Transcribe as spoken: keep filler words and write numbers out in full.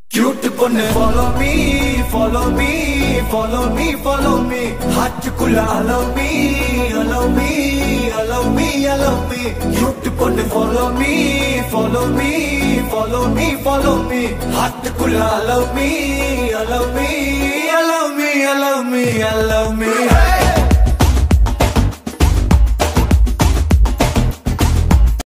cute பொண்ணு follow me follow me follow me follow me ஹார்ட்டுக்குள்ள allow me allow me allow me allow me cute பொண்ணு follow me follow me follow me follow me ஹார்ட்டுக்குள்ள allow me allow me allow me allow me allow me